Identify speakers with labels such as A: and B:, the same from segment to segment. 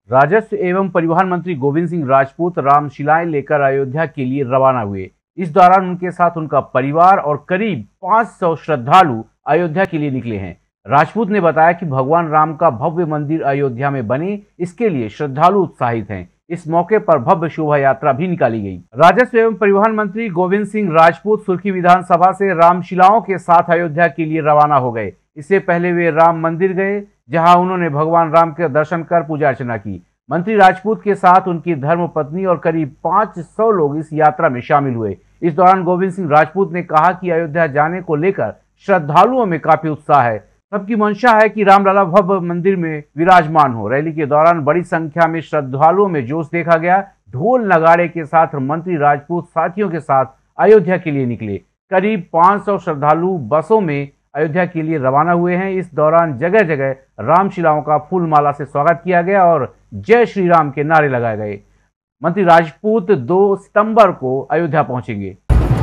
A: राजस्व एवं परिवहन मंत्री गोविंद सिंह राजपूत रामशिलाएं लेकर अयोध्या के लिए रवाना हुए। इस दौरान उनके साथ उनका परिवार और करीब 500 श्रद्धालु अयोध्या के लिए निकले हैं। राजपूत ने बताया कि भगवान राम का भव्य मंदिर अयोध्या में बने, इसके लिए श्रद्धालु उत्साहित हैं। इस मौके पर भव्य शोभा यात्रा भी निकाली गई। राजस्व एवं परिवहन मंत्री गोविंद सिंह राजपूत सुर्खी विधानसभा से रामशिलाओं के साथ अयोध्या के लिए रवाना हो गए। इससे पहले वे राम मंदिर गए, जहां उन्होंने भगवान राम के दर्शन कर पूजा अर्चना की। मंत्री राजपूत के साथ उनकी धर्मपत्नी और करीब 500 लोग इस यात्रा में शामिल हुए। इस दौरान गोविंद सिंह राजपूत ने कहा कि अयोध्या जाने को लेकर श्रद्धालुओं में काफी उत्साह है। सबकी मंशा है कि रामलला भव्य मंदिर में विराजमान हो। रैली के दौरान बड़ी संख्या में श्रद्धालुओं में जोश देखा गया। ढोल नगाड़े के साथ मंत्री राजपूत साथियों के साथ अयोध्या के लिए निकले। करीब 500 श्रद्धालु बसों में अयोध्या के लिए रवाना हुए हैं। इस दौरान जगह जगह रामशिलाओं का फूल माला से स्वागत किया गया और जय श्री राम के नारे लगाए गए। मंत्री राजपूत 2 सितंबर को अयोध्या पहुंचेंगे।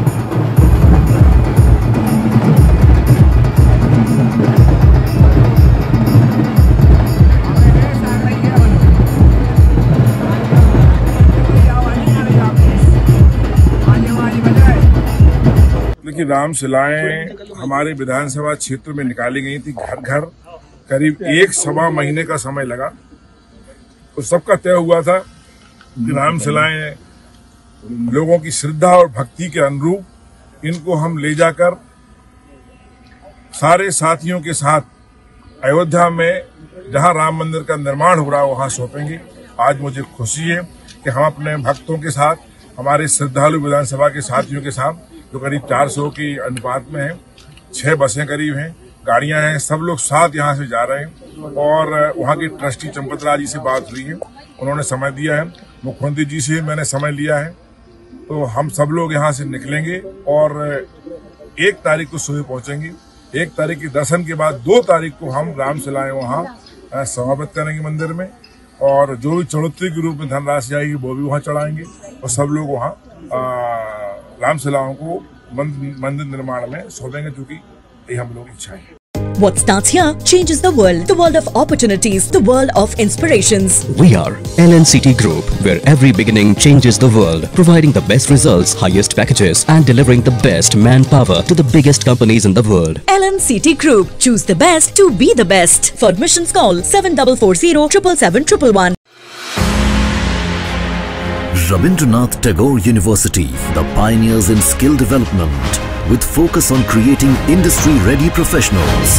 B: देखिए, रामशिलाएं हमारे विधानसभा क्षेत्र में निकाली गई थी। घर घर करीब 1-1.25 महीने का समय लगा। तो सबका तय हुआ था कि रामशिलाएं लोगों की श्रद्धा और भक्ति के अनुरूप इनको हम ले जाकर सारे साथियों के साथ अयोध्या में जहां राम मंदिर का निर्माण हो रहा है वहां सौंपेंगे। आज मुझे खुशी है कि हम अपने भक्तों के साथ, हमारे श्रद्धालु विधानसभा के साथियों के साथ, जो करीब 400 की अनुपात में है, 6 बसें करीब हैं, गाड़ियां हैं, सब लोग साथ यहां से जा रहे हैं। और वहां के ट्रस्टी चंपतराय जी से बात हुई है, उन्होंने समय दिया है। मुख्यमंत्री जी से मैंने समय लिया है। तो हम सब लोग यहां से निकलेंगे और 1 तारीख को सुबह पहुंचेंगे। 1 तारीख के दर्शन के बाद 2 तारीख को हम रामशिलाएं वहां समाप्त करेंगे मंदिर में, और जो भी चढ़ोतरी के रूप में धनराशि आएगी वो भी वहां चढ़ाएंगे और सब लोग वहां रामशिलाओं को मंदिर निर्माण में सौंपेंगे, क्योंकि ये हम लोग इच्छा है।
C: What starts here changes the world of opportunities, the world of inspirations.
D: We are LNCT Group, where every beginning changes the world, providing the best results, highest packages, and delivering the best manpower to the biggest companies in the world.
C: LNCT Group, choose the best to be the best. For admissions, call 7440 777 111.
E: Rabindranath Tagore University, the pioneers in skill development, with focus on creating industry-ready professionals.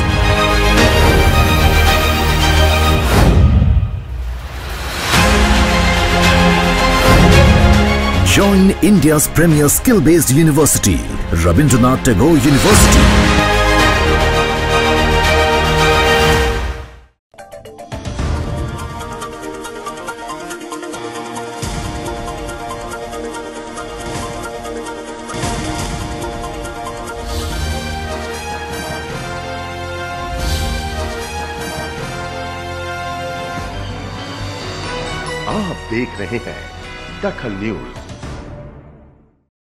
E: Join India's premier skill-based university, Rabindranath Tagore University.
F: आप देख रहे हैं दखल news.